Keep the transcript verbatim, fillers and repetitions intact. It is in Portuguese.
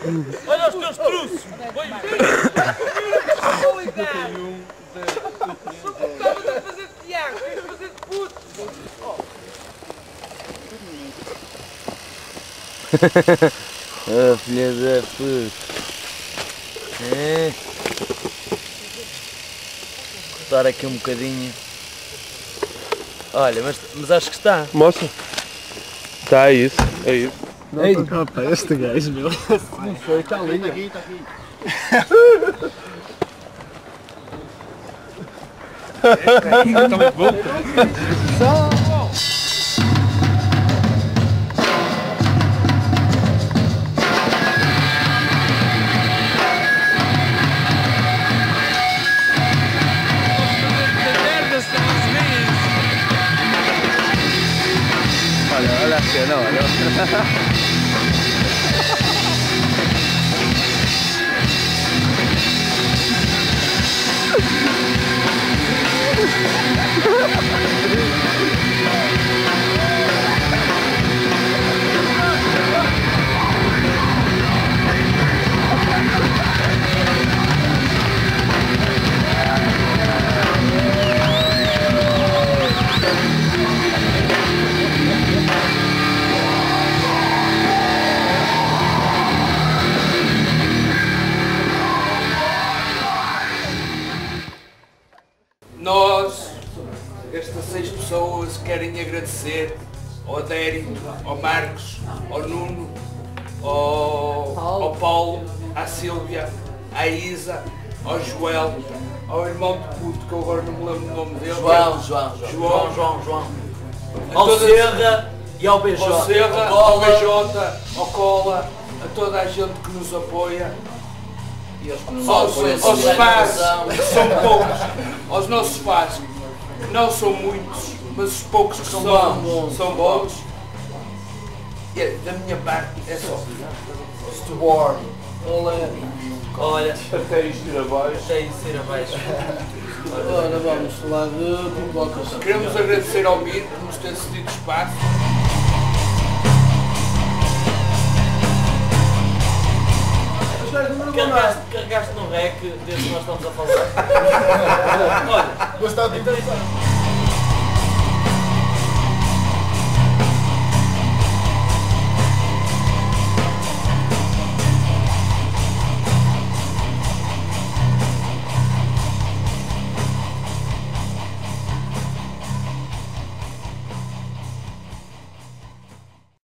Olha os teus truços! Foi Só que estavas a fazer de Tiago, tens de fazer de puto! Ah, filha da puta. É. Cortar aqui um bocadinho. Olha, mas, mas acho que está. Mostra. Está, é isso, é isso. Ei, opa, este gajo, meu. Não foi, está ali. Está aqui, está aqui. Está muito bom. Olha, olha a cena, olha. Nós, estas seis pessoas, querem agradecer ao Dérico, ao Marcos, ao Nuno, ao, ao Paulo, à Sílvia, à Isa, ao Joel, ao irmão de puto, que eu agora não me lembro o nome dele. João, João, João, João, João, João. A Ao todas- Serra e ao B J. ao Serra, Ao ao Cola. B J, ao Cola, a toda a gente que nos apoia. E aos que nos Aos, apoiam aos sem fãs, informação. que são poucos, aos nossos fãs, que não são muitos, mas os poucos que são, bons. são bons. E da minha parte é só. Steward. Olha, Até isto ir abaixo. até isso ir abaixo. Agora vamos falar de pipocas. Queremos agradecer ao Mir por nos ter cedido espaço. Carregaste, carregaste no rec desde que nós estamos a falar. Olha, Gostava de então,